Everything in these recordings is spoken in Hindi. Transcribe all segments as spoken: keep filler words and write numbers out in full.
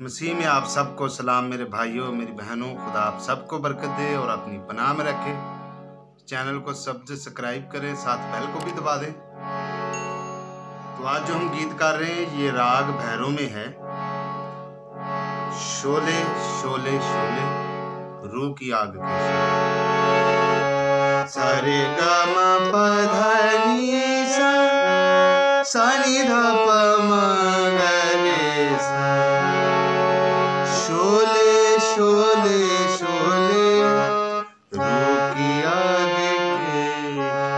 मसीह में आप सबको सलाम मेरे भाइयों मेरी बहनों। खुदा आप सबको बरकत दे और अपनी पनाह में रखे। चैनल को सब्सक्राइब करें, साथ बेल को भी दबा दें। तो आज जो हम गीत कर रहे हैं ये राग भैरव में है। शोले शोले शोले रूह की आग के सारे गा मा पा धा नी सा सा नी धा पा मा गा रे सा। शोले शोले शोले रूह की आग के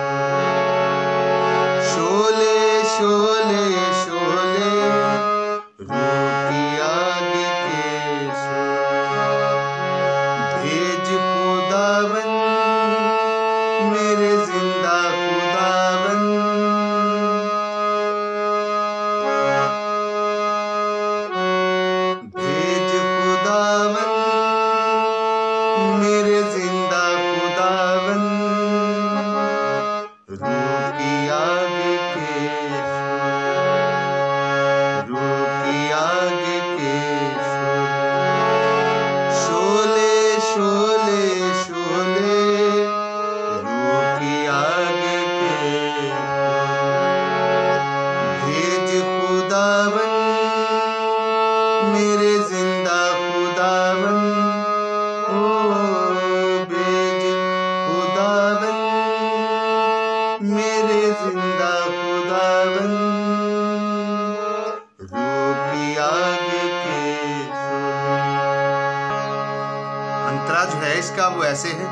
शोले शोले शोले रूह की आग के भेज खुदावन मेरे जिंदा खुदावन। भेज खुदावन मेरे जिंदा खुदावन रूह की आग के रूह की आग के शोले शोले शोले रूह की आग के भेज खुदावन मेरे जिंदा खुदावन। ओ भेज खुदावन मेरे जिंदा खुदावन रूह की आग के अंतरा जो है इसका वो ऐसे है।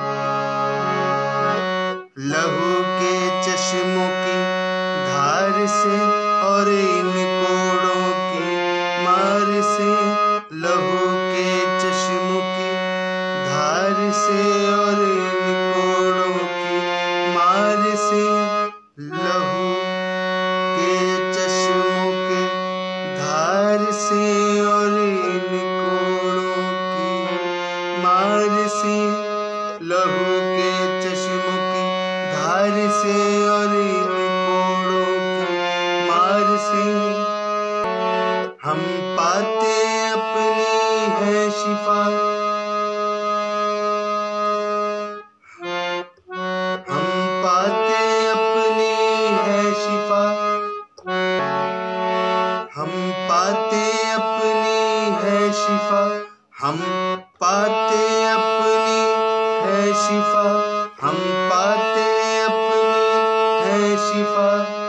लहू के चश्मों की धार से और इन कोड़ों की मार से। लहू के चश्मों की धार से और इन कोड़ों की मार से। लहू के चश्मों के धार से और इन कोड़ों की मार से। लहू के चश्मों की धार से और इन कोड़ों की मार से हम पाते अपनी है शिफा। हम पाते अपनी है शिफा। हम पाते अपनी है शिफा। हम पाते अपनी है शिफा। हम पाते अपनी है शिफा।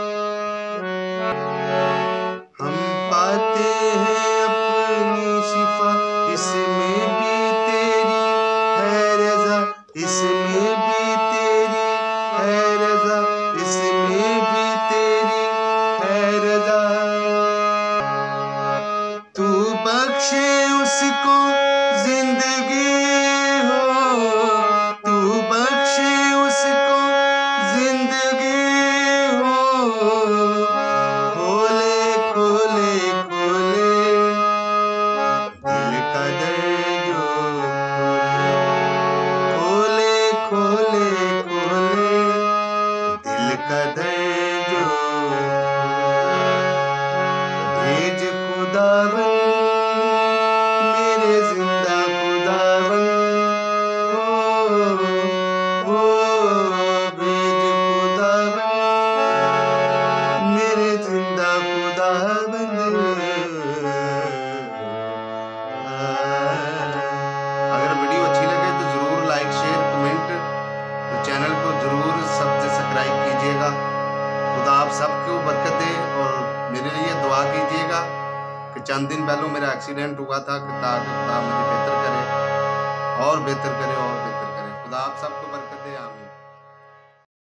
हम पाते हैं अपनी शिफा। इसमें भी तेरी है रज़ा। इसमें भी तेरी है रज़ा। इसमें भी तेरी है रज़ा। तू बख्शे उसको जिंदगी हो। तू बख्शे उसको जिंदगी हो। खोले खोले खोले दिल का दर जो खोले खोले खोले दिल का दर जो। भेज खुदावन मेरे जिंदा खुदावन। ओ ओ भेज खुदावन मेरे जिंदा खुदावन। अगर वीडियो अच्छी लगे तो जरूर लाइक शेयर कमेंट तो चैनल को जरूर सब्सक्राइब कीजिएगा। खुदा आप सबको बरकत दे और मेरे लिए दुआ कीजिएगा कि चंद दिन पहले मेरा एक्सीडेंट हुआ था ताकि खुदा मुझे बेहतर करे और बेहतर करे और बेहतर करे। खुदा आप सबको बरकत दे।